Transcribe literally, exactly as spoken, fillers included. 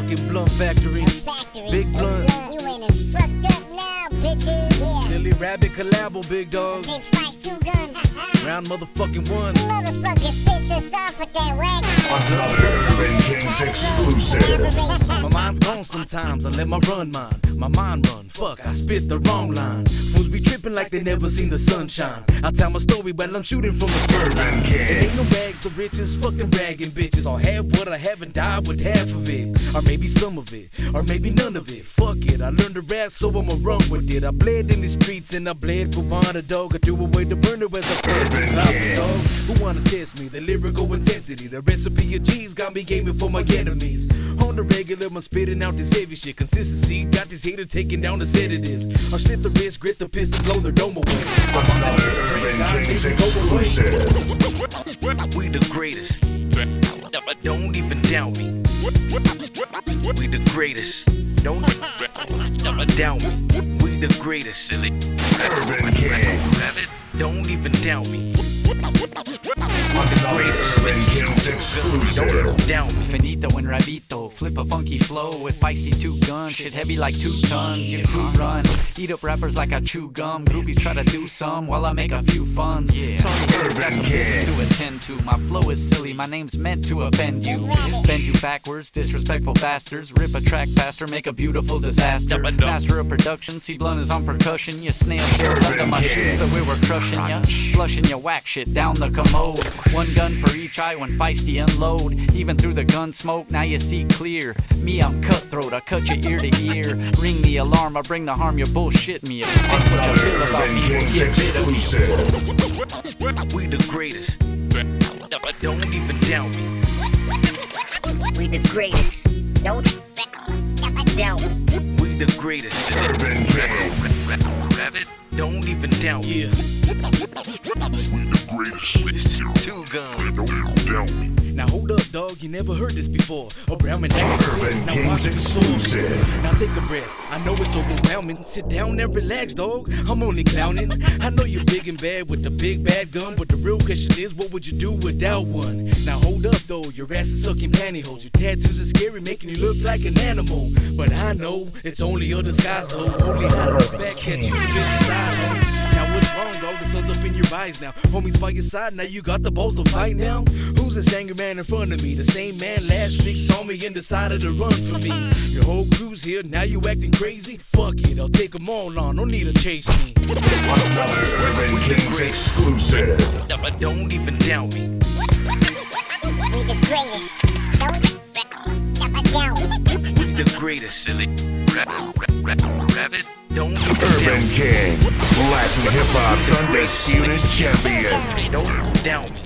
motherfucking blunt factory. Factory. Big blunt. You ain't as fucked up now, bitches. Yeah. Silly rabbit collabo, big dog. Big fights, two guns. Round motherfucking one. Motherfucker spits us off with that wax. Another Urban Kings exclusive. My mind's gone sometimes, I let my run mine. My mind run, fuck, I spit the wrong line. Fools be tripping like they never seen the sunshine. I tell my story while I'm shooting from the front line. It ain't no rags to riches, fucking ragging bitches. I'll have what I haven't died with half of it. Or maybe some of it, or maybe none of it. Fuck it, I learned to rap so I'ma run with it. I bled in the streets and I bled for one a dog. I threw away the burner as I fled the dogs. Who wanna test me? The lyrical intensity. The recipe of G's got me gaming for my enemies. On the regular, I'm spitting out this heavy shit. Consistency got this hater taking down the sedatives. I slit the wrist, grit the pistol, blow the dome away. Another Urban Kings exclusive. We the greatest. Don't even doubt me. We the greatest. Don't doubt me. We the greatest, silly. Urban Kings. Don't even doubt me. Another Urban Kings exclusive. Down me. Finito and Rabito, flip a funky flow with feisty two guns, shit heavy like two tons. You two run, eat up rappers like I chew gum. Groupies try to do some while I make a few funds. Yeah, sorry, got some business to attend to. My flow is silly, my name's meant to offend you. Bend you backwards, disrespectful bastards. Rip a track faster, make a beautiful disaster. Master of production, see blunt is on percussion. You snail shells under my shoes, the way we're crushing ya. Flushing your whack shit down the commode. One gun for each eye when feisty unload. Even through the gun smoke, now you see clear. Me, I'm cutthroat, I cut you ear to ear. Ring the alarm, I bring the harm, you bullshit me. If you think what you feel about me, you'll get rid of me. We the greatest. Don't even doubt me. We the greatest. Don't doubt me. We the greatest. Urban Kings. Rabbit, don't even doubt me. We the greatest. Two guns. Don't doubt me. Now hold up, dog, you never heard this before. Oh, Brown and Urban Kings exclusive. Now take a breath, I know it's overwhelming. Sit down and relax, dog, I'm only clowning. I know you're big and bad with the big bad gun, but the real question is, what would you do without one? Now hold up, though, your ass is sucking pantyhose. Your tattoos are scary, making you look like an animal. But I know, it's only a disguise, though. Only how to back catch you inside. Now what's wrong, dog? The sun's up in your eyes now. Homies by your side, now you got the balls to fight now. Who's this angry man in front of me? The same man last week saw me and decided to run for me. Your whole crew's here, now you acting crazy? Fuck it, I'll take them all on, don't need to chase me. Another Urban Kings exclusive. Don't even doubt me. We the greatest. Don't doubt me. We the greatest, silly. Rabbit, don't even doubt Urban me. Kings, Latin hip hop's undisputed champion. Don't doubt me.